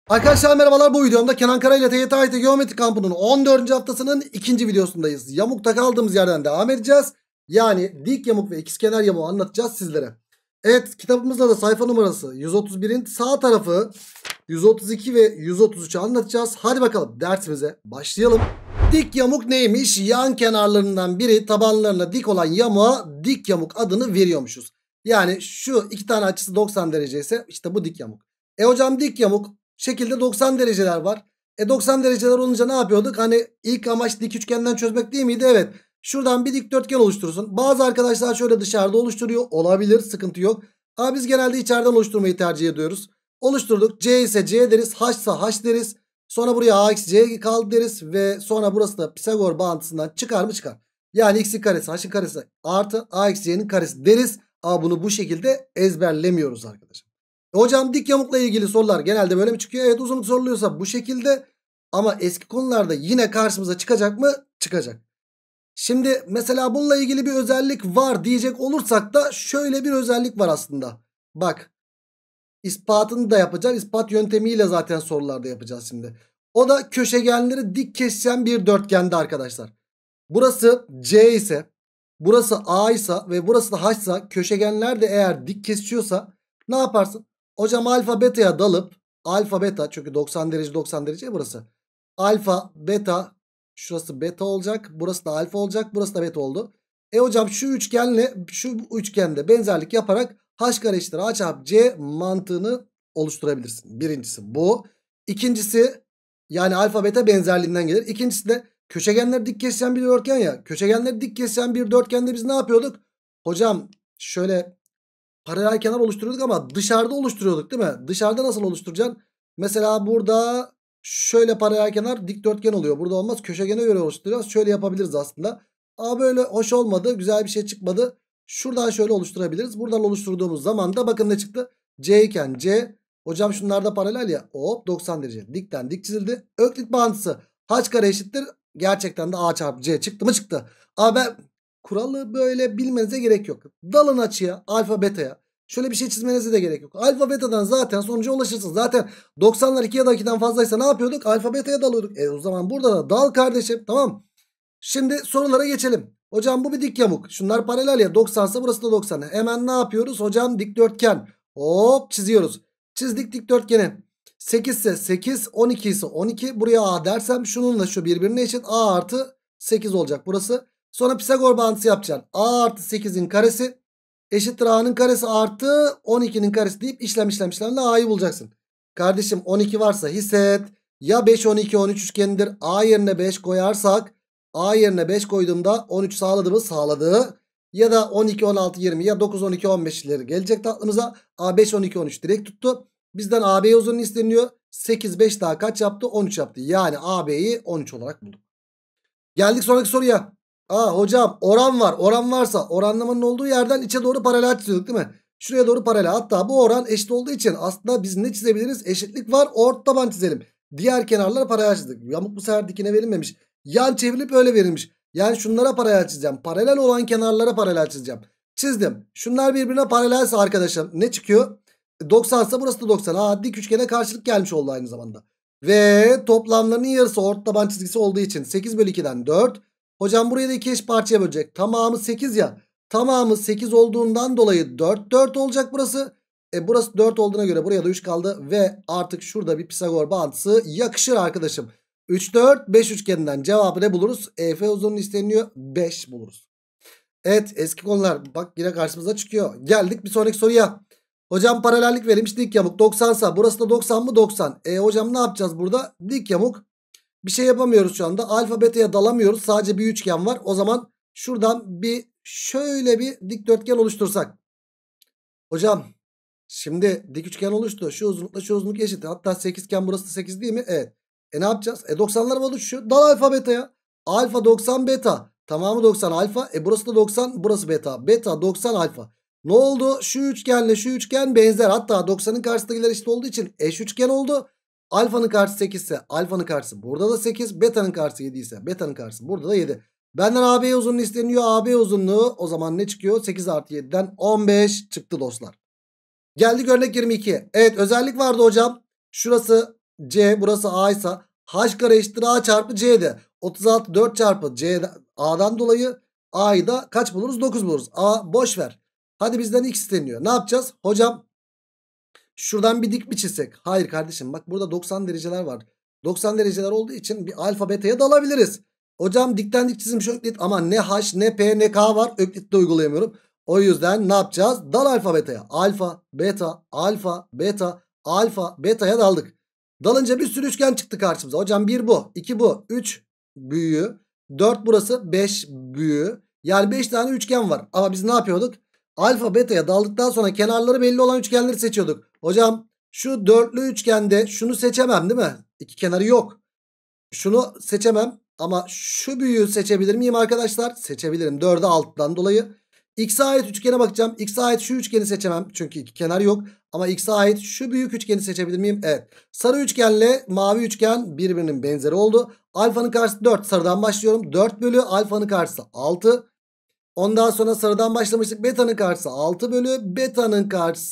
Arkadaşlar merhabalar, bu videomda Kenan Kara ile TYT AYT Geometri Kampı'nın 14. haftasının ikinci videosundayız. Yamukta kaldığımız yerden devam edeceğiz. Yani dik yamuk ve ikizkenar yamuğu anlatacağız sizlere. Evet, kitabımızda da sayfa numarası 131'in sağ tarafı 132 ve 133'ü anlatacağız. Hadi bakalım dersimize başlayalım. Dik yamuk neymiş? Yan kenarlarından biri tabanlarına dik olan yamuğa dik yamuk adını veriyormuşuz. Yani şu iki tane açısı 90 derece ise işte bu dik yamuk. Hocam dik yamuk şekilde 90 dereceler var. 90 dereceler olunca ne yapıyorduk? Hani ilk amaç dik üçgenden çözmek değil miydi? Evet. Şuradan bir dikdörtgen oluşturursun. Bazı arkadaşlar şöyle dışarıda oluşturuyor. Olabilir, sıkıntı yok. Ama biz genelde içeriden oluşturmayı tercih ediyoruz. Oluşturduk. C ise C deriz. H ise H deriz. Sonra buraya A eksi C kaldı deriz. Ve sonra burası da Pisagor bağıntısından çıkar mı? Çıkar. Yani x'in karesi H'in karesi artı A eksi C'nin karesi deriz. Ama bunu bu şekilde ezberlemiyoruz arkadaşlar. Hocam dik yamukla ilgili sorular genelde böyle mi çıkıyor? Evet, uzunluk soruluyorsa bu şekilde. Ama eski konularda yine karşımıza çıkacak mı? Çıkacak. Şimdi mesela bununla ilgili bir özellik var diyecek olursak da şöyle bir özellik var aslında. Bak, ispatını da yapacağız. İspat yöntemiyle zaten sorularda yapacağız şimdi. O da köşegenleri dik kesişen bir dörtgende arkadaşlar. Burası C ise, burası A ise ve burası da H ise, köşegenler de eğer dik kesişiyorsa ne yaparsın? Hocam alfa beta'ya dalıp, alfa beta, çünkü 90 derece 90 derece burası. Alfa beta, şurası beta olacak, burası da alfa olacak, burası da beta oldu. Hocam şu üçgenle şu üçgende benzerlik yaparak H kare eşittir A çarpı C mantığını oluşturabilirsin. Birincisi bu. İkincisi, yani alfa beta benzerliğinden gelir. İkincisi de köşegenleri dik kesişen bir dörtgen ya. Köşegenleri dik kesişen bir dörtgende biz ne yapıyorduk? Hocam şöyle paralel kenar oluşturuyorduk ama dışarıda oluşturuyorduk değil mi? Dışarıda nasıl oluşturacaksın? Mesela burada şöyle paralel kenar dikdörtgen oluyor. Burada olmaz. Köşegene göre oluşturacağız. Şöyle yapabiliriz aslında. Ama böyle hoş olmadı. Güzel bir şey çıkmadı. Şuradan şöyle oluşturabiliriz. Buradan oluşturduğumuz zaman da bakın ne çıktı? C iken C. Hocam şunlar da paralel ya. Hop, 90 derece. Dikten dik çizildi. Öklit bağıntısı H kare eşittir. Gerçekten de A çarpı C çıktı mı? Çıktı. Ama ben kuralı böyle bilmenize gerek yok. Dalın açıya, alfa beta'ya. Şöyle bir şey çizmenize de gerek yok. Alfa beta'dan zaten sonuca ulaşırsınız. Zaten 90'lar 2 ya da 2'den fazlaysa ne yapıyorduk? Alfa beta'ya dalıyorduk. O zaman burada da dal kardeşim. Tamam. Şimdi sorulara geçelim. Hocam bu bir dik yamuk. Şunlar paralel ya. 90 ise burası da 90. Hemen ne yapıyoruz? Hocam dikdörtgen. Hop, çiziyoruz. Çizdik dikdörtgeni. 8 ise 8, 12 ise 12. Buraya A dersem şununla şu birbirine eşit. A artı 8 olacak burası. Sonra Pisagor bağıntısı yapacaksın. A artı 8'in karesi eşittir A'nın karesi artı 12'nin karesi deyip işlemle A'yı bulacaksın. Kardeşim 12 varsa hisset. Ya 5, 12, 13 üçgenidir. A yerine 5 koyarsak, A yerine 5 koyduğumda 13 sağladı mı? Sağladı. Ya da 12, 16, 20 ya 9, 12, 15'leri gelecek aklımıza. A 5, 12, 13 direkt tuttu. Bizden AB uzunluğu isteniyor. 8, 5 daha kaç yaptı? 13 yaptı. Yani AB'yi 13 olarak bulduk. Geldik sonraki soruya. Hocam oran var. Oran varsa oranlamanın olduğu yerden içe doğru paralel çiziyorduk değil mi? Şuraya doğru paralel. Hatta bu oran eşit olduğu için aslında biz ne çizebiliriz? Eşitlik var. Ort taban çizelim. Diğer kenarlara paralel çizdik. Yamuk bu sefer dikine verilmemiş. Yan çevrilip öyle verilmiş. Yani şunlara paralel çizeceğim. Paralel olan kenarlara paralel çizeceğim. Çizdim. Şunlar birbirine paralelse arkadaşım ne çıkıyor? 90 ise burası da 90. Dik üçgene karşılık gelmiş oldu aynı zamanda. Ve toplamlarının yarısı ort taban çizgisi olduğu için 8 bölü 2'den 4. Hocam burayı da 2 eş parçaya bölecek. Tamamı 8 ya. Tamamı 8 olduğundan dolayı 4 4 olacak burası. Burası 4 olduğuna göre buraya da 3 kaldı. Ve artık şurada bir Pisagor bağıntısı yakışır arkadaşım. 3 4 5 üçgeninden cevabı ne buluruz? EF uzunluğu isteniyor. 5 buluruz. Evet, eski konular bak yine karşımıza çıkıyor. Geldik bir sonraki soruya. Hocam paralellik verilmiş, dik yamuk 90 ise burası da 90 mı? 90. Hocam ne yapacağız burada? Dik yamuk. Bir şey yapamıyoruz şu anda. Alfa beta'ya dalamıyoruz. Sadece bir üçgen var. O zaman şuradan şöyle bir dikdörtgen oluştursak. Hocam şimdi dik üçgen oluştu. Şu uzunlukla şu uzunluk eşit. Hatta 8 iken burası da 8 değil mi? Evet. Ne yapacağız? 90'lar oluşuyor. Dal alfa beta'ya. Alfa 90 beta. Tamamı 90 alfa. Burası da 90. Burası beta. Beta 90 alfa. Ne oldu? Şu üçgenle şu üçgen benzer. Hatta 90'ın karşısındakiler eşit olduğu için eş üçgen oldu. Alfanın karşısı 8 ise alfanın karşısı burada da 8. Beta'nın karşısı 7 ise beta'nın karşısı burada da 7. Benden AB uzunluğu isteniyor. AB uzunluğu o zaman ne çıkıyor? 8 artı 7'den 15 çıktı dostlar. Geldik örnek 22'ye. Evet, özellik vardı hocam. Şurası C burası A ise H kare eşittir A çarpı C'de. 36 4 çarpı C'de A'dan dolayı A'yı da kaç buluruz? 9 buluruz. A boş ver. Hadi bizden X isteniyor. Ne yapacağız? Hocam şuradan bir dik mi çizsek? Hayır kardeşim, bak burada 90 dereceler var. 90 dereceler olduğu için bir alfa beta'ya dalabiliriz. Hocam dikten dik çizilmiş Öklit ama ne H ne P ne K var. Öklit'te uygulayamıyorum. O yüzden ne yapacağız? Dal alfa beta'ya. Alfa beta alfa beta alfa beta'ya daldık. Dalınca bir sürü üçgen çıktı karşımıza. Hocam 1 bu, 2 bu, 3 büyüğü, 4 burası, 5 büyüğü. Yani 5 tane üçgen var. Ama biz ne yapıyorduk? Alfa beta'ya daldıktan sonra kenarları belli olan üçgenleri seçiyorduk. Hocam şu dörtlü üçgende şunu seçemem değil mi? İki kenarı yok. Şunu seçemem ama şu büyüğü seçebilir miyim arkadaşlar? Seçebilirim. 4'e 6'dan dolayı. X'e ait üçgene bakacağım. X'e ait şu üçgeni seçemem. Çünkü iki kenar yok. Ama X'e ait şu büyük üçgeni seçebilir miyim? Evet. Sarı üçgenle mavi üçgen birbirinin benzeri oldu. Alfanın karşısı 4. Sarıdan başlıyorum. 4 bölü alfanın karşısı 6. Ondan sonra sarıdan başlamıştık. Beta'nın karşısı 6 bölü beta'nın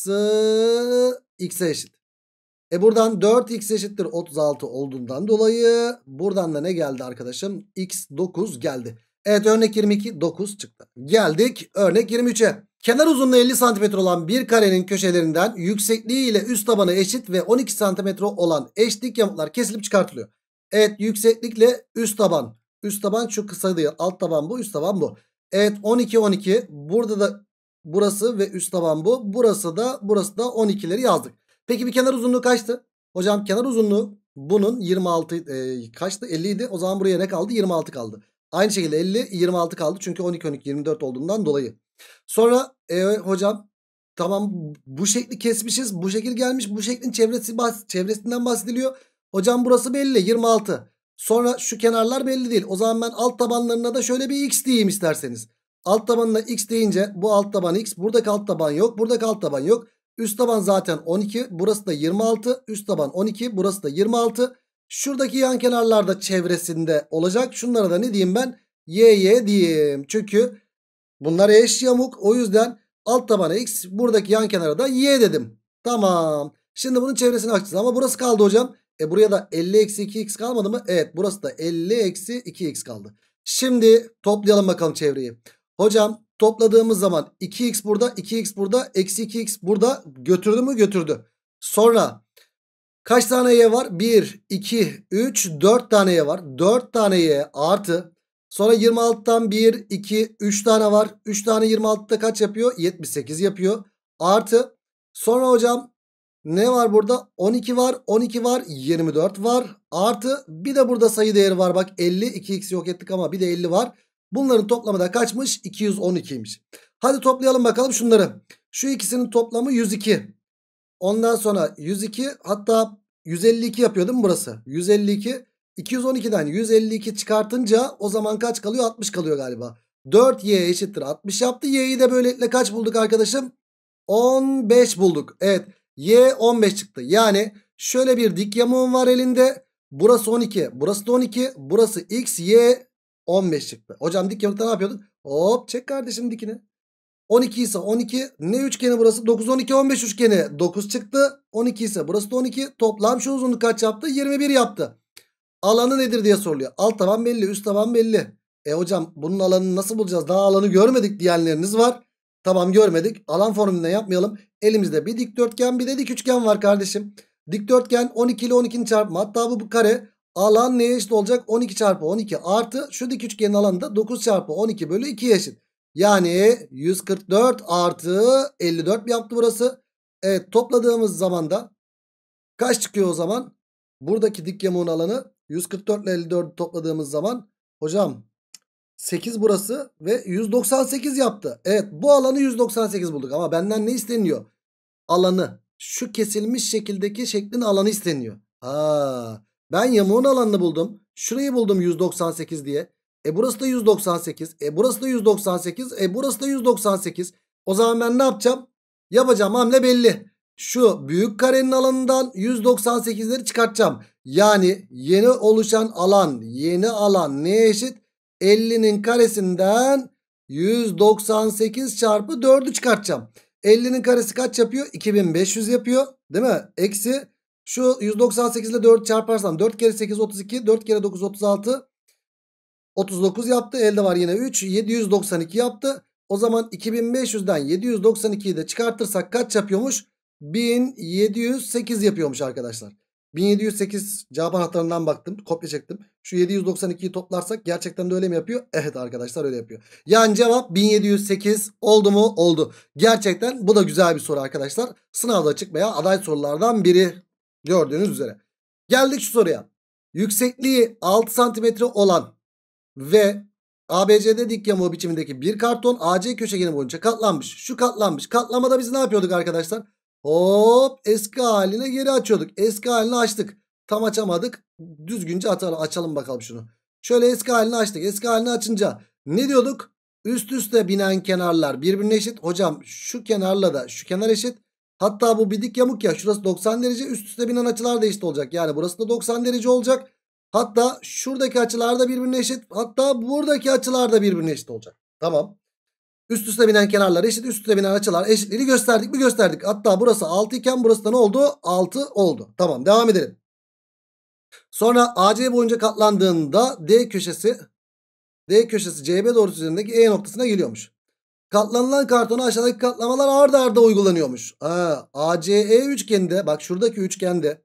karşısı x'e eşit. Buradan 4x eşittir 36 olduğundan dolayı buradan da ne geldi arkadaşım? X 9 geldi. Evet, örnek 22 9 çıktı. Geldik örnek 23'e. Kenar uzunluğu 50 cm olan bir karenin köşelerinden yüksekliği ile üst tabanı eşit ve 12 cm olan eş dik yamuklar kesilip çıkartılıyor. Evet, yükseklikle üst taban. Üst taban şu kısa değil. Alt taban bu, üst taban bu. Evet, 12 12. Burada da burası ve üst taban bu. Burası da 12'leri yazdık. Peki bir kenar uzunluğu kaçtı? Hocam kenar uzunluğu bunun 26 kaçtı? 50 idi. O zaman buraya ne kaldı? 26 kaldı. Aynı şekilde 50 26 kaldı. Çünkü 12 12 24 olduğundan dolayı. Sonra hocam tamam, bu şekli kesmişiz. Bu şekil gelmiş. Bu şeklin çevresinden bahsediliyor. Hocam burası belli 26. Sonra şu kenarlar belli değil. O zaman ben alt tabanlarına da şöyle bir x diyeyim isterseniz. Alt tabanına x deyince bu alt taban x. Buradaki alt taban yok. Buradaki alt taban yok. Üst taban zaten 12. Burası da 26. Üst taban 12. Burası da 26. Şuradaki yan kenarlar da çevresinde olacak. Şunlara da ne diyeyim ben? Y diyeyim. Çünkü bunlar eş yamuk. O yüzden alt tabana x, buradaki yan kenara da y dedim. Tamam. Şimdi bunun çevresini açacağız ama burası kaldı hocam. Buraya da 50 eksi 2x kalmadı mı? Evet, burası da 50 eksi 2x kaldı. Şimdi toplayalım bakalım çevreyi. Hocam topladığımız zaman 2x burada, 2x burada, eksi 2x burada, götürdü mü? Götürdü. Sonra kaç tane y var? 1, 2, 3, 4 tane y var. 4 tane y artı. Sonra 26'dan 1, 2, 3 tane var. 3 tane 26'da kaç yapıyor? 78 yapıyor. Artı. Sonra hocam ne var burada? 12 var, 12 var, 24 var. Artı bir de burada sayı değeri var. Bak 50, 2x'i yok ettik ama bir de 50 var. Bunların toplamı da kaçmış? 212'ymiş. Hadi toplayalım bakalım şunları. Şu ikisinin toplamı 102. Ondan sonra 102, hatta 152 yapıyor değil mi burası? 152. 212'den 152 çıkartınca o zaman kaç kalıyor? 60 kalıyor galiba. 4y eşittir 60 yaptı. Y'yi de böylelikle kaç bulduk arkadaşım? 15 bulduk. Evet, y 15 çıktı. Yani şöyle bir dik yamuğum var elinde. Burası 12. Burası da 12. Burası x, y 15 çıktı. Hocam dik yamukta ne yapıyorduk? Hop, çek kardeşim dikini. 12 ise 12, ne üçgeni burası? 9 12 15 üçgeni 9 çıktı. 12 ise burası da 12. Toplam şu uzunluk kaç yaptı? 21 yaptı. Alanı nedir diye soruluyor. Alt taban belli, üst taban belli. Hocam bunun alanını nasıl bulacağız? Daha alanı görmedik diyenleriniz var. Tamam, görmedik. Alan formülünden yapmayalım. Elimizde bir dikdörtgen bir de dik üçgen var kardeşim. Dikdörtgen 12 ile 12'nin çarpımı. Hatta bu kare. Alan neye eşit olacak? 12 çarpı 12 artı şu dik üçgenin alanı da 9 çarpı 12 bölü 2'ye eşit. Yani 144 artı 54 mi yaptı burası? Evet, topladığımız zaman da kaç çıkıyor o zaman? Buradaki dik yamuğun alanı 144 ile 54 topladığımız zaman hocam 8 burası ve 198 yaptı. Evet, bu alanı 198 bulduk ama benden ne isteniyor? Alanı, şu kesilmiş şekildeki şeklin alanı isteniyor. Ben yamuğun alanını buldum. Şurayı buldum 198 diye. Burası da 198. Burası da 198. Burası da 198. O zaman ben ne yapacağım? Yapacağım hamle belli. Şu büyük karenin alanından 198'leri çıkartacağım. Yani yeni oluşan alan, yeni alan neye eşit? 50'nin karesinden 198 çarpı 4'ü çıkartacağım. 50'nin karesi kaç yapıyor? 2500 yapıyor. Değil mi? Eksi Şu 198 ile 4 çarparsan 4 kere 8 32, 4 kere 9 36, 39 yaptı. Elde var yine 3, 792 yaptı. O zaman 2500'den 792'yi de çıkartırsak kaç yapıyormuş? 1708 yapıyormuş arkadaşlar. 1708 cevap anahtarından baktım. Kopya çektim. Şu 792'yi toplarsak gerçekten de öyle mi yapıyor? Evet arkadaşlar, öyle yapıyor. Yani cevap 1708 oldu mu? Oldu. Gerçekten bu da güzel bir soru arkadaşlar. Sınavda çıkmayan aday sorulardan biri. Gördüğünüz üzere. Geldik şu soruya. Yüksekliği 6 santimetre olan ve ABCD dik yamuğu biçimindeki bir karton AC köşegeni boyunca katlanmış. Şu katlanmış. Katlamada biz ne yapıyorduk arkadaşlar? Hop, eski haline geri açıyorduk. Eski halini açtık. Tam açamadık. Düzgünce açalım bakalım şunu. Şöyle eski halini açtık. Eski halini açınca ne diyorduk? Üst üste binen kenarlar birbirine eşit. Hocam şu kenarla da şu kenar eşit. Hatta bu bir dik yamuk ya. Şurası 90 derece. Üst üste binen açılar da eşit olacak. Yani burası da 90 derece olacak. Hatta şuradaki açılar da birbirine eşit. Hatta buradaki açılar da birbirine eşit olacak. Tamam. Üst üste binen kenarlar eşit. Üst üste binen açılar eşitliğini gösterdik mi? Gösterdik. Hatta burası 6 iken burası da ne oldu? 6 oldu. Tamam, devam edelim. Sonra AC boyunca katlandığında D köşesi CB doğrusu üzerindeki E noktasına geliyormuş. Katlanılan kartona aşağıdaki katlamalar arda arda uygulanıyormuş. ACE üçgeninde, bak şuradaki üçgende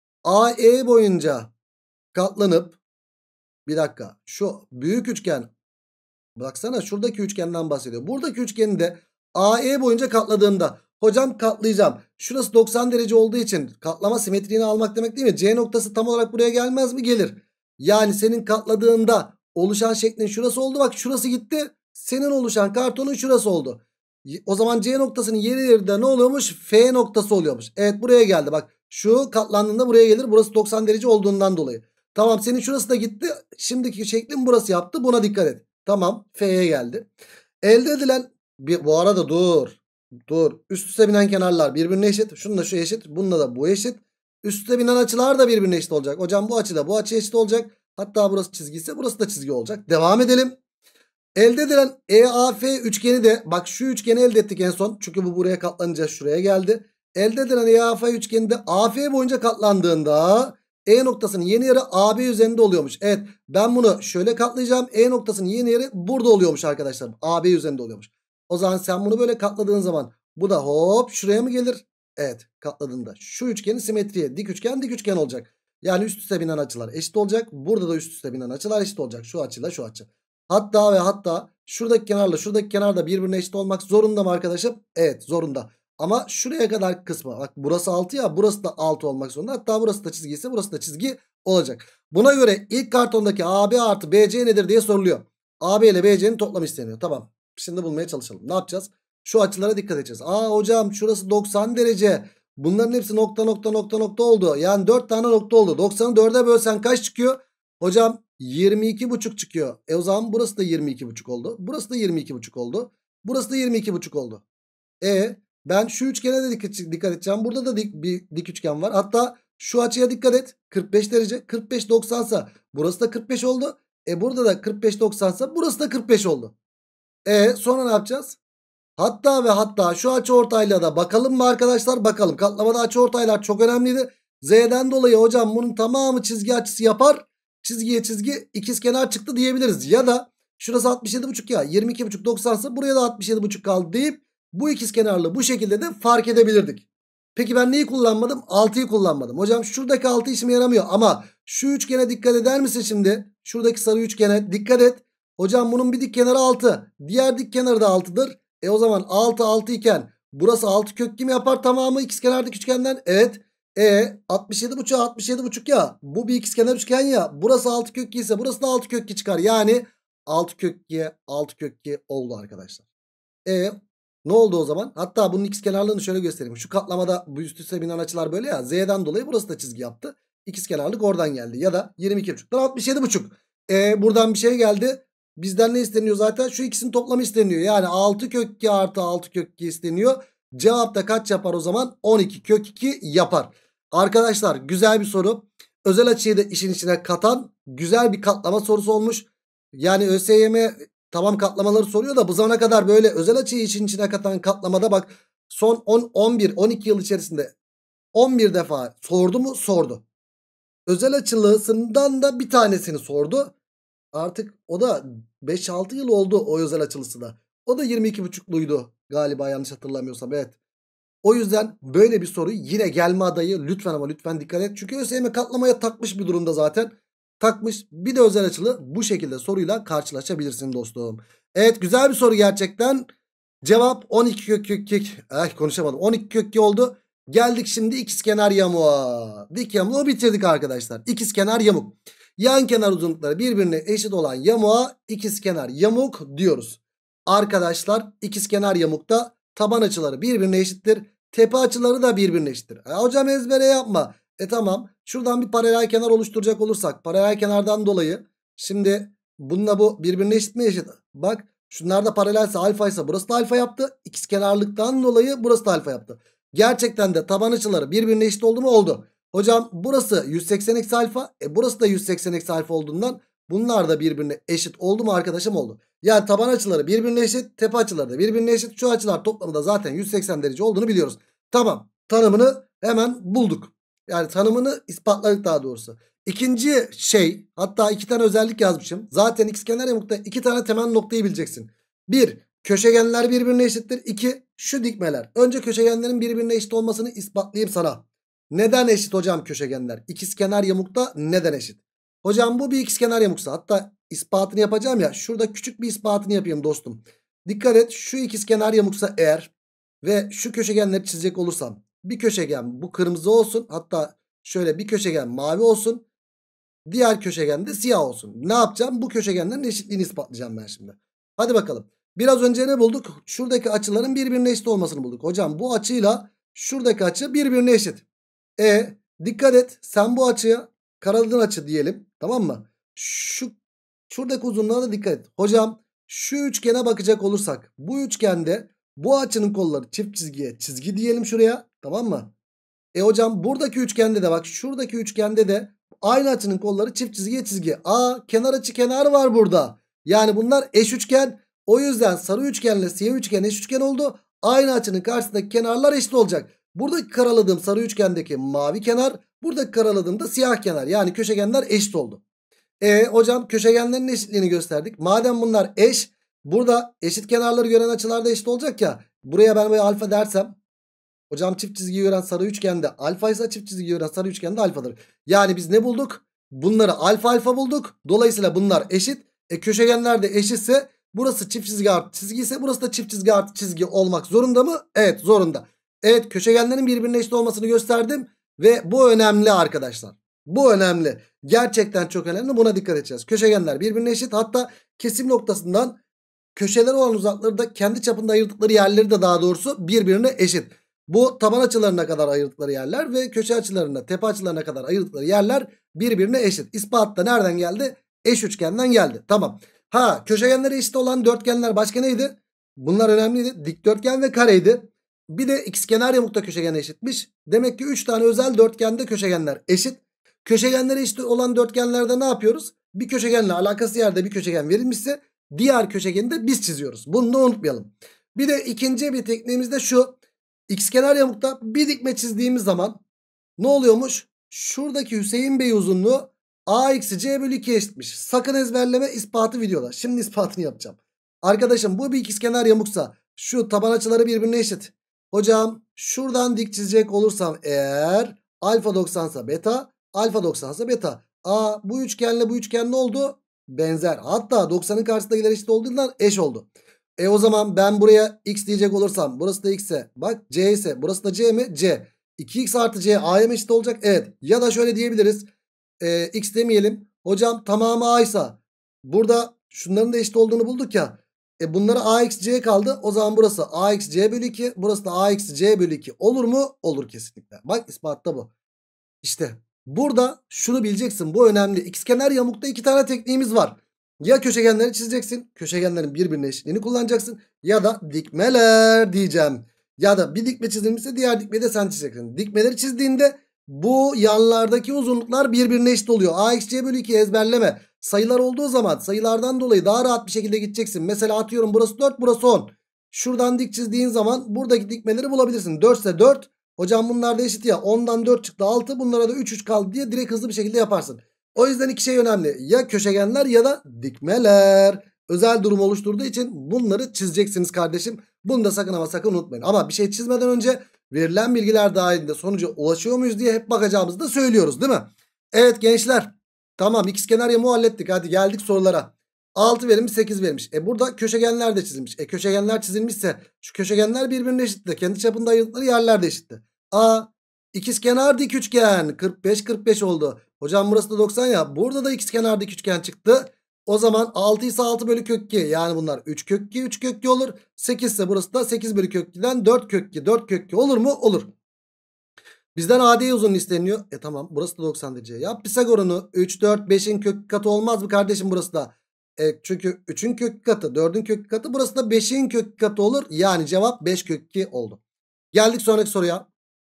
AE boyunca katlanıp, bir dakika, şu büyük üçgen, baksana şuradaki üçgenden bahsediyor. Buradaki üçgeni de AE boyunca katladığımda, hocam katlayacağım. Şurası 90 derece olduğu için katlama simetriğini almak demek değil mi? C noktası tam olarak buraya gelmez mi? Gelir. Yani senin katladığında oluşan şeklin şurası oldu. Bak şurası gitti. Senin oluşan kartonun şurası oldu. O zaman C noktasının yeri de ne oluyormuş? F noktası oluyormuş. Evet, buraya geldi. Bak şu katlandığında buraya gelir. Burası 90 derece olduğundan dolayı. Tamam, senin şurası da gitti. Şimdiki şeklin burası yaptı. Buna dikkat et. Tamam, F'ye geldi. Elde edilen bu arada dur. Üst üste binen kenarlar birbirine eşit. Şununla şu eşit. Bununla da bu eşit. Üst üste binen açılar da birbirine eşit olacak. Hocam bu açı da bu açı eşit olacak. Hatta burası çizgi ise burası da çizgi olacak. Devam edelim. Elde edilen EAF üçgeni de, bak şu üçgeni elde ettik en son. Çünkü bu buraya katlanınca şuraya geldi. Elde edilen EAF üçgeni de AF boyunca katlandığında E noktasının yeni yeri AB üzerinde oluyormuş. Evet, ben bunu şöyle katlayacağım. E noktasının yeni yeri burada oluyormuş arkadaşlar. AB üzerinde oluyormuş. O zaman sen bunu böyle katladığın zaman bu da hop şuraya mı gelir? Evet, katladığında şu üçgenin simetriye dik üçgen olacak. Yani üst üste binen açılar eşit olacak. Burada da üst üste binen açılar eşit olacak. Şu açıyla şu açı. Hatta ve hatta şuradaki kenarla şuradaki kenar da birbirine eşit olmak zorunda mı arkadaşım? Evet, zorunda. Ama şuraya kadar kısmı, bak burası 6 ya, burası da 6 olmak zorunda. Hatta burası da çizgi ise burası da çizgi olacak. Buna göre ilk kartondaki AB artı BC nedir diye soruluyor. AB ile BC'nin toplamı isteniyor. Tamam. Şimdi bulmaya çalışalım. Ne yapacağız? Şu açılara dikkat edeceğiz. Hocam şurası 90 derece. Bunların hepsi nokta oldu. Yani 4 tane nokta oldu. 90'ı 4'e bölsen kaç çıkıyor? Hocam 22,5 çıkıyor. O zaman burası da 22,5 oldu. Burası da 22,5 oldu. Burası da 22,5 oldu. Ben şu üçgene de dikkat edeceğim. Burada da bir dik üçgen var. Hatta şu açıya dikkat et. 45 derece. 45 90 sa burası da 45 oldu. Burada da 45 90 sa burası da 45 oldu. Sonra ne yapacağız? Hatta ve hatta şu açıortaylığa da bakalım mı arkadaşlar? Bakalım. Katlamada açıortaylar çok önemliydi. Z'den dolayı hocam bunun tamamı çizgi açısı yapar. Çizgiye çizgi ikizkenar çıktı diyebiliriz. Ya da şurası 67,5 ya, 22,5 90 ise buraya da 67,5 kaldı deyip bu ikizkenarlı bu şekilde de fark edebilirdik. Peki ben neyi kullanmadım? 6'yı kullanmadım. Hocam şuradaki 6 işime yaramıyor ama şu üçgene dikkat eder misin şimdi? Şuradaki sarı üçgene dikkat et. Hocam bunun bir dik kenarı 6. Diğer dik kenarı da 6'dır. O zaman 6 iken burası 6 kök kim yapar tamamı ikizkenardaki üçgenden? Evet. 67,5 ya. Bu bir ikizkenar üçgen ya. Burası 6 kök ise burası da 6 kök çıkar. Yani 6 kök 2 oldu arkadaşlar. Ne oldu o zaman? Hatta bunun ikizkenarlığını şöyle göstereyim. Şu katlamada bu üst üste binen açılar böyle ya. Z'den dolayı burası da çizgi yaptı. İkizkenarlık oradan geldi. Ya da 22,5'dan 67,5. Buradan bir şey geldi. Bizden ne isteniyor zaten? Şu ikisinin toplamı isteniyor. Yani 6 kök 2 artı 6 kök 2 isteniyor. Cevap da kaç yapar o zaman? 12 kök 2 yapar. Arkadaşlar güzel bir soru. Özel açıyı da işin içine katan güzel bir katlama sorusu olmuş. Yani ÖSYM tamam katlamaları soruyor da bu zamana kadar böyle özel açıyı işin içine katan katlamada bak son 10, 11, 12 yıl içerisinde 11 defa sordu mu? Sordu. Özel açılısından da bir tanesini sordu. Artık o da 5-6 yıl oldu o özel açılısı da. O da 22,5'luydu galiba, yanlış hatırlamıyorsam. Evet. O yüzden böyle bir soru yine gelme adayı, lütfen ama lütfen dikkat et. Çünkü ÖSYM katlamaya takmış bir durumda zaten. Takmış. Bir de özel açılı bu şekilde soruyla karşılaşabilirsin dostum. Evet, güzel bir soru gerçekten. Cevap 12 kök kök kök. Konuşamadım. 12 kök 2 oldu. Geldik şimdi ikizkenar yamuğa. Dik yamuğu bitirdik arkadaşlar. İkizkenar yamuk. Yan kenar uzunlukları birbirine eşit olan yamuğa ikizkenar yamuk diyoruz. Arkadaşlar ikizkenar yamukta taban açıları birbirine eşittir. Tepe açıları da birbirine eşittir. Hocam ezbere yapma. Tamam. Şuradan bir paralel kenar oluşturacak olursak, paralel kenardan dolayı şimdi bununla bu birbirine eşit mi? Eşit. Bak, şunlar da paralelse alfa ise burası da alfa yaptı. İkizkenarlıktan dolayı burası da alfa yaptı. Gerçekten de taban açıları birbirine eşit oldu mu? Oldu. Hocam burası 180 eksi alfa. Burası da 180 eksi alfa olduğundan bunlar da birbirine eşit oldu mu arkadaşım? Oldu. Yani taban açıları birbirine eşit, tepe açıları da birbirine eşit. Şu açılar toplamı da zaten 180 derece olduğunu biliyoruz. Tamam. Tanımını hemen bulduk. Yani tanımını ispatladık daha doğrusu. İkinci şey, hatta 2 tane özellik yazmışım. Zaten ikizkenar yamukta 2 tane temel noktayı bileceksin. 1. Köşegenler birbirine eşittir. 2. Şu dikmeler. Önce köşegenlerin birbirine eşit olmasını ispatlayayım sana. Neden eşit hocam köşegenler? İkizkenar yamukta neden eşit? Hocam bu bir ikizkenar yamuksa, hatta ispatını yapacağım ya. Şurada küçük bir ispatını yapayım dostum. Dikkat et, şu ikizkenar yamuksa eğer ve şu köşegenleri çizecek olursam, bir köşegen bu kırmızı olsun, hatta şöyle bir köşegen mavi olsun, diğer köşegen de siyah olsun. Ne yapacağım? Bu köşegenlerin eşitliğini ispatlayacağım ben şimdi. Hadi bakalım. Biraz önce ne bulduk? Şuradaki açıların birbirine eşit olmasını bulduk. Hocam bu açıyla şuradaki açı birbirine eşit. Dikkat et, sen bu açıya karaladığın açı diyelim, tamam mı? Şuradaki uzunluğa da dikkat et. Hocam şu üçgene bakacak olursak, bu üçgende bu açının kolları çift çizgiye çizgi diyelim şuraya, tamam mı? Hocam buradaki üçgende de bak, şuradaki üçgende de aynı açının kolları çift çizgiye çizgi. Kenar açı kenar var burada. Yani bunlar eş üçgen. O yüzden sarı üçgenle siyah üçgen eş üçgen oldu. Aynı açının karşısındaki kenarlar eşit olacak. Buradaki karaladığım sarı üçgendeki mavi kenar, buradaki karaladığım da siyah kenar. Yani köşegenler eşit oldu. Hocam köşegenlerin eşitliğini gösterdik. Madem bunlar eş, burada eşit kenarları gören açılar da eşit olacak ya. Buraya ben böyle alfa dersem, hocam çift çizgi gören sarı üçgende alfa ise çift çizgi gören sarı üçgende alfadır. Yani biz ne bulduk? Bunları alfa alfa bulduk. Dolayısıyla bunlar eşit. Köşegenler de eşitse burası çift çizgi artı çizgi ise burası da çift çizgi artı çizgi olmak zorunda mı? Evet, zorunda. Evet, köşegenlerin birbirine eşit olmasını gösterdim ve bu önemli arkadaşlar. Bu önemli. Gerçekten çok önemli. Buna dikkat edeceğiz. Köşegenler birbirine eşit. Hatta kesim noktasından köşeler olan uzakları da kendi çapında ayırdıkları yerleri de daha doğrusu birbirine eşit. Bu taban açılarına kadar ayırdıkları yerler ve köşe açılarına, tepe açılarına kadar ayırdıkları yerler birbirine eşit. İspat da nereden geldi? Eş üçgenden geldi. Tamam. Köşegenleri eşit olan dörtgenler başka neydi? Bunlar önemliydi. Dikdörtgen ve kareydi. Bir de ikizkenar yamukta köşegen eşitmiş. Demek ki 3 tane özel dörtgende köşegenler eşit. Köşegenleri eşit olan dörtgenlerde ne yapıyoruz? Bir köşegenle alakası yerde bir köşegen verilmişse diğer köşegeni de biz çiziyoruz. Bunu da unutmayalım. Bir de ikinci bir tekniğimiz de şu. İkizkenar yamukta bir dikme çizdiğimiz zaman ne oluyormuş? Şuradaki Hüseyin Bey uzunluğu a eksi c bölü 2 eşitmiş. Sakın ezberleme, ispatı videoda. Şimdi ispatını yapacağım. Arkadaşım bu bir ikizkenar yamuksa şu taban açıları birbirine eşit. Hocam şuradan dik çizecek olursam eğer alfa 90 ise beta, alfa 90 ise beta. Bu üçgenle bu üçgen ne oldu? Benzer. Hatta 90'ın karşısındakiler eşit olduğundan eş oldu. O zaman ben buraya x diyecek olursam burası da x ise bak c ise burası da c mi? C. 2x artı c a'ya mı eşit olacak? Evet. Ya da şöyle diyebiliriz. X demeyelim. Hocam tamamı a ise burada şunların da eşit olduğunu bulduk ya. Bunları a eksi c kaldı. O zaman burası a eksi c bölü 2. Burası da a eksi c bölü 2. Olur mu? Olur kesinlikle. Bak ispatta bu. İşte burada şunu bileceksin. Bu önemli. İkizkenar yamukta 2 tane tekniğimiz var. Ya köşegenleri çizeceksin. Köşegenlerin birbirine eşitliğini kullanacaksın. Ya da dikmeler diyeceğim. Ya da bir dikme çizilmişse diğer dikmeyi de sen çizeceksin. Dikmeleri çizdiğinde bu yanlardaki uzunluklar birbirine eşit oluyor. A eksi c bölü 2 ezberleme. Sayılar olduğu zaman sayılardan dolayı daha rahat bir şekilde gideceksin. Mesela atıyorum burası 4 burası 10. Şuradan dik çizdiğin zaman buradaki dikmeleri bulabilirsin. 4 ise 4 Hocam bunlar da eşit ya. 10'dan 4 çıktı 6. Bunlara da 3 kaldı diye direkt hızlı bir şekilde yaparsın. O yüzden iki şey önemli. Ya köşegenler ya da dikmeler. Özel durum oluşturduğu için bunları çizeceksiniz kardeşim. Bunu da sakın ama sakın unutmayın. Ama bir şey çizmeden önce verilen bilgiler dahilinde sonuca ulaşıyor muyuz diye hep bakacağımızı da söylüyoruz değil mi? Evet gençler. Tamam, ikizkenar yamuğu hallettik. Hadi geldik sorulara. 6 verilmiş, 8 verilmiş. Burada köşegenler de çizilmiş. Köşegenler çizilmişse şu köşegenler birbirine eşitti. Kendi çapında ayırdıkları yerler de eşitti. İkizkenar dik üçgen 45 45 oldu. Hocam burası da 90 ya. Burada da ikizkenar dik üçgen çıktı. O zaman 6 ise 6 bölü kök 2. Yani bunlar 3 kök 2 3 kök 2 olur. 8 ise burası da 8 bölü kök 2'den 4 kök 2 4 kök 2 olur mu? Olur. Bizden AD uzunluğu isteniyor. Tamam, burası da 90 derece. Yap Pisagor'unu. 3 4 5'in kök katı olmaz mı kardeşim burası da? Çünkü 3'ün kök katı 4'ün kök katı, burası da 5'in kök katı olur. Yani cevap 5 kök 2 oldu. Geldik sonraki soruya.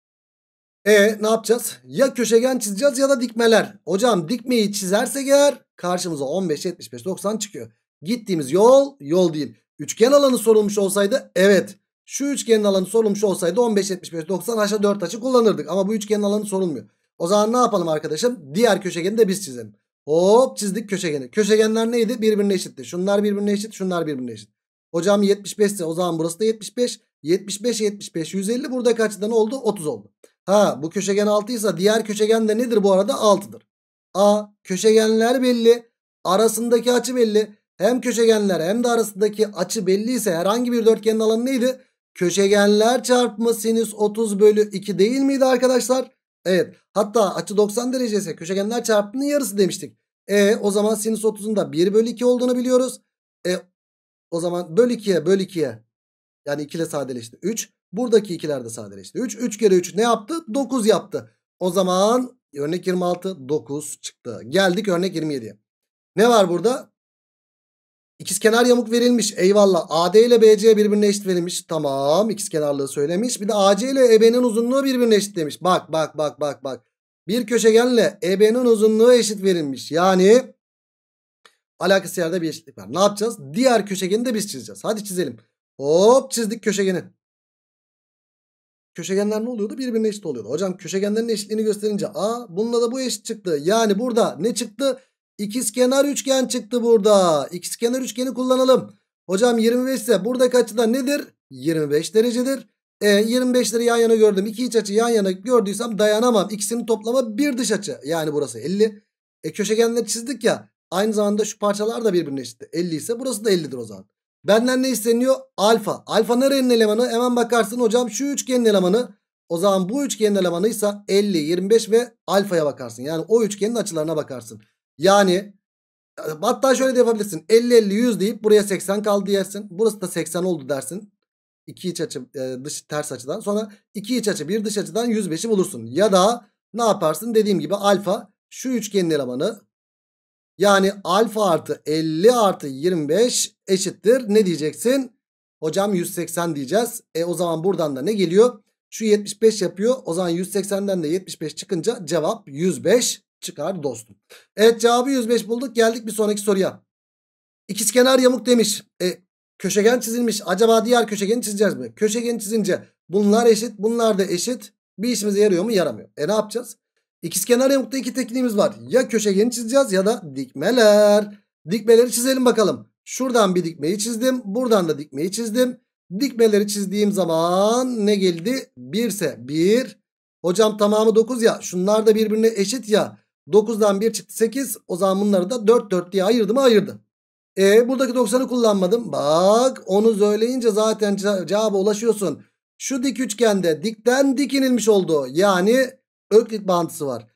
Ne yapacağız? Ya köşegen çizeceğiz ya da dikmeler. Hocam dikmeyi çizersek eğer karşımıza 15 75 90 çıkıyor. Gittiğimiz yol değil. Üçgen alanı sorulmuş olsaydı evet. Şu üçgenin alanı sorulmuş olsaydı 15 75 90 aşağı 4 açı kullanırdık. Ama bu üçgenin alanı sorulmuyor. O zaman ne yapalım arkadaşım? Diğer köşegeni de biz çizelim. Hop, çizdik köşegeni. Köşegenler neydi? Birbirine eşitti. Şunlar birbirine eşit, şunlar birbirine eşit. Hocam 75 ise o zaman burası da 75. 75 75 150, buradaki açıdan oldu 30 oldu. Bu köşegen 6 ise diğer köşegen de nedir bu arada? 6'dır. Köşegenler belli. Arasındaki açı belli. Hem köşegenler hem de arasındaki açı belliyse herhangi bir dörtgenin alanı neydi? Köşegenler çarpımı sinüs 30 bölü 2 değil miydi arkadaşlar? Evet. Hatta açı 90 derece ise köşegenler çarpımının yarısı demiştik. O zaman sinüs 30'un da 1 bölü 2 olduğunu biliyoruz. O zaman böl 2'ye yani 2 ile sadeleşti 3. Buradaki ikiler de sadeleşti 3. 3 kere 3 ne yaptı? 9 yaptı. O zaman örnek 26 9 çıktı. Geldik örnek 27'ye. Ne var burada? İkizkenar yamuk verilmiş. Eyvallah. AD ile BC birbirine eşit verilmiş. Tamam. İkizkenarlığı söylemiş. Bir de AC ile EB'nin uzunluğu birbirine eşit demiş. Bak. Bir köşegenle EB'nin uzunluğu eşit verilmiş. Yani alakası yerde bir eşitlik var. Ne yapacağız? Diğer köşegeni de biz çizeceğiz. Hadi çizelim. Hop, çizdik köşegeni. Köşegenler ne oluyordu? Birbirine eşit oluyordu. Hocam köşegenlerin eşitliğini gösterince bununla da bu eşit çıktı. Yani burada ne çıktı? İkizkenar üçgen çıktı burada. İkizkenar üçgeni kullanalım. Hocam 25 ise buradaki açıda nedir? 25 derecedir. 25'leri yan yana gördüm. İki iç açı yan yana gördüysem dayanamam. İkisinin toplamı bir dış açı. Yani burası 50. Köşegenleri çizdik ya. Aynı zamanda şu parçalar da birbirine eşit. 50 ise burası da 50'dir o zaman. Benden ne isteniyor? Alfa. Alfa nerenin elemanı? Hemen bakarsın hocam, şu üçgenin elemanı. O zaman bu üçgenin elemanıysa 50, 25 ve alfaya bakarsın. Yani o üçgenin açılarına bakarsın. Yani hatta şöyle de yapabilirsin. 50, 50, 100 deyip buraya 80 kaldı dersin. Burası da 80 oldu dersin. İki iç açı dış ters açıdan. Sonra iki iç açı bir dış açıdan 105'i bulursun. Ya da ne yaparsın? Dediğim gibi alfa şu üçgenin elemanı. Yani alfa artı 50 artı 25 eşittir. Ne diyeceksin? Hocam 180 diyeceğiz. O zaman buradan da ne geliyor? Şu 75 yapıyor. O zaman 180'den de 75 çıkınca cevap 105 çıkar dostum. Evet, cevabı 105 bulduk. Geldik bir sonraki soruya. İkizkenar yamuk demiş. Köşegen çizilmiş. Acaba diğer köşegeni çizeceğiz mi? Köşegeni çizince bunlar eşit, bunlar da eşit. Bir işimize yarıyor mu? Yaramıyor. Ne yapacağız? İkizkenar yamukta iki tekniğimiz var. Ya köşegeni çizeceğiz ya da dikmeler. Dikmeleri çizelim bakalım. Şuradan bir dikmeyi çizdim. Buradan da dikmeyi çizdim. Dikmeleri çizdiğim zaman ne geldi? 1 ise 1. Hocam tamamı 9 ya. Şunlar da birbirine eşit ya. 9'dan 1 çıktı 8. O zaman bunları da 4 4 diye ayırdı mı? Ayırdı. Buradaki 90'ı kullanmadım. Bak, onu söyleyince zaten cevaba ulaşıyorsun. Şu dik üçgende dikten dik inilmiş oldu. Yani Öklit bağıntısı var.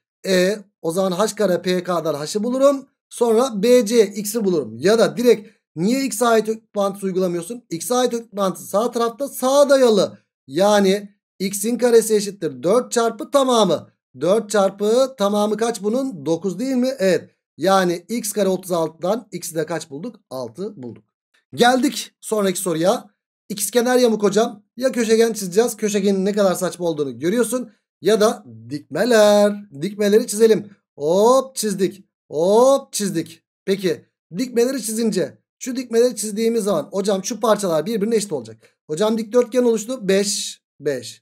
O zaman h kare pk'dan h'ı bulurum. Sonra bc x'i bulurum. Ya da direkt niye x'e ait öklit bağıntısı uygulamıyorsun? X'e ait öklit bağıntısı sağ tarafta, sağa dayalı. Yani x'in karesi eşittir 4 çarpı tamamı. 4 çarpı tamamı kaç bunun? 9 değil mi? Evet. Yani x kare 36'dan x'i de kaç bulduk? 6 bulduk. Geldik sonraki soruya. İkizkenar yamuk hocam. Ya köşegen çizeceğiz. Köşegenin ne kadar saçma olduğunu görüyorsun. Ya da dikmeler. Dikmeleri çizelim. Hop, çizdik. Hop, çizdik. Peki dikmeleri çizince şu dikmeleri çizdiğimiz zaman hocam şu parçalar birbirine eşit olacak. Hocam dikdörtgen oluştu. 5 5.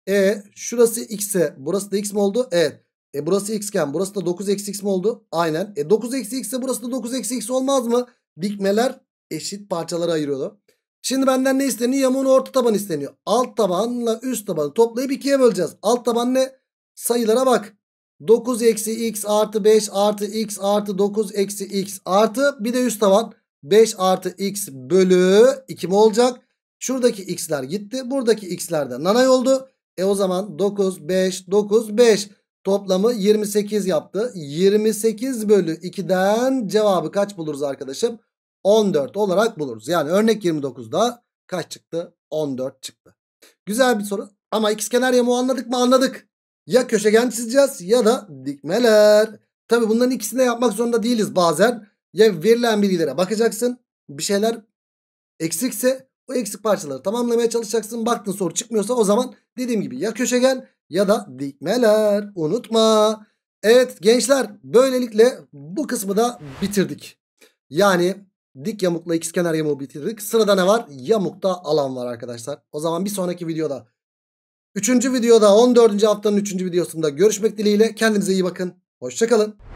Şurası x ise burası da x mi oldu? Evet. Burası x iken burası da 9 eksi x mi oldu? Aynen. 9 eksi x ise burası da 9 eksi x olmaz mı? Dikmeler eşit parçalara ayırıyordu. Şimdi benden ne isteniyor? Yamuğun orta tabanı isteniyor. Alt tabanla üst tabanı toplayıp 2'ye böleceğiz. Alt taban ne? Sayılara bak. 9 eksi x artı 5 artı x artı 9 eksi x artı bir de üst taban 5 artı x bölü 2 mi olacak? Şuradaki x'ler gitti. Buradaki x'ler de nanay oldu. O zaman 9 5 9 5 toplamı 28 yaptı. 28 bölü 2'den cevabı kaç buluruz arkadaşım? 14 olarak buluruz. Yani örnek 29'da kaç çıktı? 14 çıktı. Güzel bir soru. Ama ikizkenar yamuğu anladık mı? Anladık. Ya köşegen çizeceğiz ya da dikmeler. Tabi bunların ikisini de yapmak zorunda değiliz bazen. Ya verilen bilgilere bakacaksın. Bir şeyler eksikse o eksik parçaları tamamlamaya çalışacaksın. Baktın soru çıkmıyorsa o zaman dediğim gibi ya köşegen ya da dikmeler. Unutma. Evet gençler, böylelikle bu kısmı da bitirdik. Yani dik yamukla ikizkenar yamuğu bitirdik. Sırada ne var? Yamukta alan var arkadaşlar. O zaman bir sonraki videoda, 3. videoda 14. haftanın 3. videosunda görüşmek dileğiyle. Kendinize iyi bakın. Hoşça kalın.